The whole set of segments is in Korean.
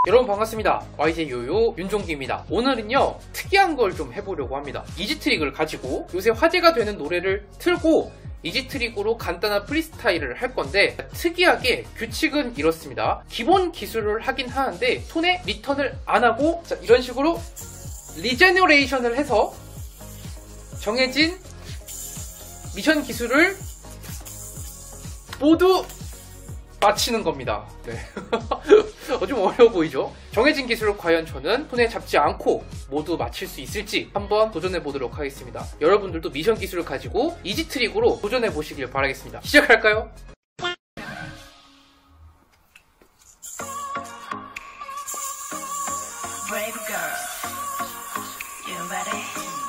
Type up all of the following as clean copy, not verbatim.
여러분 반갑습니다. YJ 요요 윤종기입니다. 오늘은요 특이한 걸 좀 해보려고 합니다. 이지트릭을 가지고 요새 화제가 되는 노래를 틀고 이지트릭으로 간단한 프리스타일을 할 건데, 특이하게 규칙은 이렇습니다. 기본 기술을 하긴 하는데 손에 리턴을 안 하고 이런 식으로 리제너레이션을 해서 정해진 미션 기술을 모두 마치는 겁니다. 네. 좀 어려워 보이죠? 정해진 기술을 과연 저는 손에 잡지 않고 모두 마칠 수 있을지 한번 도전해 보도록 하겠습니다. 여러분들도 미션 기술을 가지고 이지트릭으로 도전해 보시길 바라겠습니다. 시작할까요? Brave girl, you ready?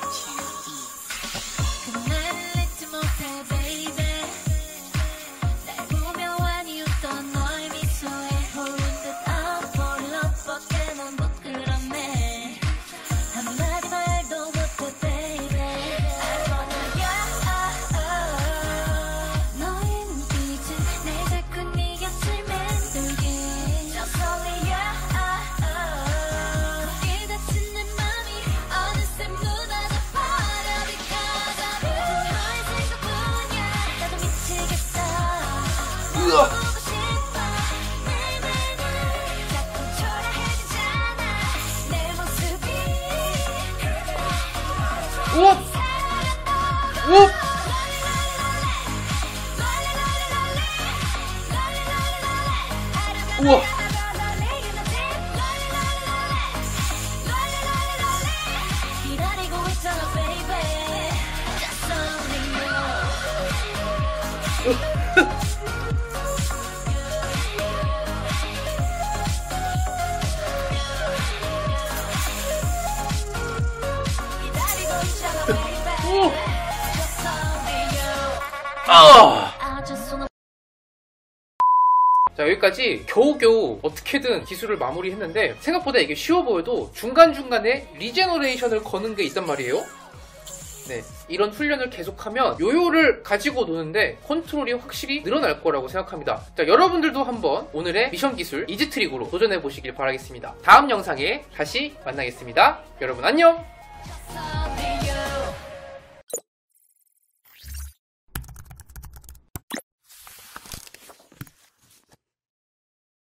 우와! 우와! 우와! 자, 여기까지 겨우겨우 어떻게든 기술을 마무리했는데, 생각보다 이게 쉬워 보여도 중간중간에 리제너레이션을 거는 게 있단 말이에요. 네, 이런 훈련을 계속하면 요요를 가지고 노는데 컨트롤이 확실히 늘어날 거라고 생각합니다. 자, 여러분들도 한번 오늘의 미션 기술 이지트릭으로 도전해 보시길 바라겠습니다. 다음 영상에 다시 만나겠습니다. 여러분 안녕!